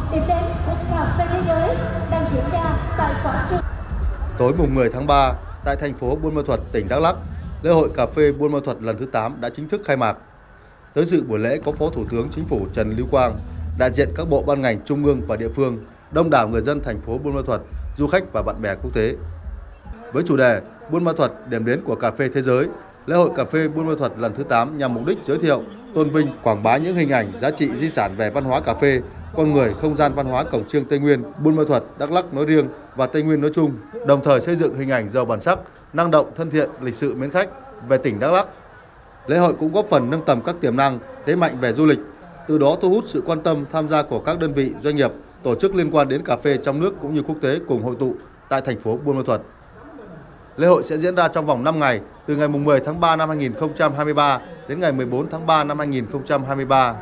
điểm đến của cà phê thế giới đang diễn ra tại quảng trường. Tối mùng 10 tháng 3, tại thành phố Buôn Ma Thuột, tỉnh Đắk Lắk, lễ hội cà phê Buôn Ma Thuột lần thứ 8 đã chính thức khai mạc. Tới dự buổi lễ có Phó Thủ tướng Chính phủ Trần Lưu Quang, đại diện các bộ ban ngành trung ương và địa phương, đông đảo người dân thành phố Buôn Ma Thuột, du khách và bạn bè quốc tế. Với chủ đề Buôn Ma Thuột, điểm đến của cà phê thế giới, lễ hội cà phê Buôn Ma Thuột lần thứ 8 nhằm mục đích giới thiệu, tôn vinh, quảng bá những hình ảnh, giá trị di sản về văn hóa cà phê, con người, không gian văn hóa cổng chiêng Tây Nguyên, Buôn Ma Thuột, Đắk Lắk nói riêng và Tây Nguyên nói chung, đồng thời xây dựng hình ảnh giàu bản sắc, năng động, thân thiện, lịch sự, mến khách về tỉnh Đắk Lắk. Lễ hội cũng góp phần nâng tầm các tiềm năng, thế mạnh về du lịch, từ đó thu hút sự quan tâm tham gia của các đơn vị, doanh nghiệp, tổ chức liên quan đến cà phê trong nước cũng như quốc tế cùng hội tụ tại thành phố Buôn Ma Thuột. Lễ hội sẽ diễn ra trong vòng 5 ngày, từ ngày 10 tháng 3 năm 2023 đến ngày 14 tháng 3 năm 2023.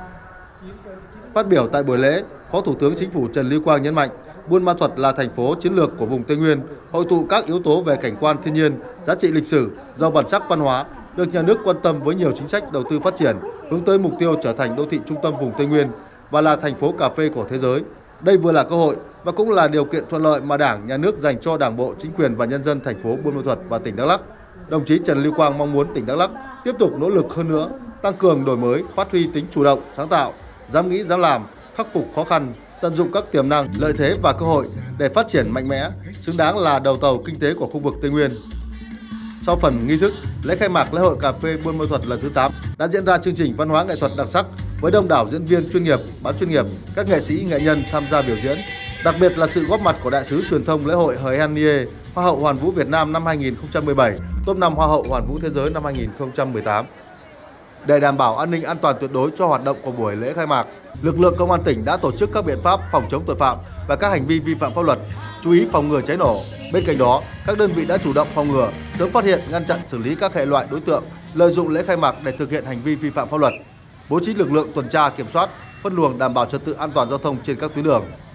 Phát biểu tại buổi lễ, Phó Thủ tướng Chính phủ Trần Lưu Quang nhấn mạnh, Buôn Ma Thuột là thành phố chiến lược của vùng Tây Nguyên, hội tụ các yếu tố về cảnh quan thiên nhiên, giá trị lịch sử, giàu bản sắc văn hóa, được nhà nước quan tâm với nhiều chính sách đầu tư phát triển, hướng tới mục tiêu trở thành đô thị trung tâm vùng Tây Nguyên và là thành phố cà phê của thế giới. Đây vừa là cơ hội và cũng là điều kiện thuận lợi mà Đảng, Nhà nước dành cho Đảng bộ, chính quyền và nhân dân thành phố Buôn Ma Thuột và tỉnh Đắk Lắk. Đồng chí Trần Lưu Quang mong muốn tỉnh Đắk Lắk tiếp tục nỗ lực hơn nữa, tăng cường đổi mới, phát huy tính chủ động, sáng tạo, dám nghĩ, dám làm, khắc phục khó khăn, tận dụng các tiềm năng, lợi thế và cơ hội để phát triển mạnh mẽ, xứng đáng là đầu tàu kinh tế của khu vực Tây Nguyên. Sau phần nghi thức, lễ khai mạc lễ hội cà phê Buôn Ma Thuột lần thứ 8 đã diễn ra chương trình văn hóa nghệ thuật đặc sắc với đông đảo diễn viên chuyên nghiệp, bán chuyên nghiệp, các nghệ sĩ, nghệ nhân tham gia biểu diễn. Đặc biệt là sự góp mặt của đại sứ truyền thông lễ hội Hờ Han Nie, Hoa hậu Hoàn vũ Việt Nam năm 2017, top 5 Hoa hậu Hoàn vũ Thế giới năm 2018. Để đảm bảo an ninh an toàn tuyệt đối cho hoạt động của buổi lễ khai mạc, lực lượng công an tỉnh đã tổ chức các biện pháp phòng chống tội phạm và các hành vi vi phạm pháp luật, chú ý phòng ngừa cháy nổ. Bên cạnh đó, các đơn vị đã chủ động phòng ngừa, sớm phát hiện, ngăn chặn, xử lý các hệ loại đối tượng lợi dụng lễ khai mạc để thực hiện hành vi vi phạm pháp luật, bố trí lực lượng tuần tra kiểm soát, phân luồng đảm bảo trật tự an toàn giao thông trên các tuyến đường.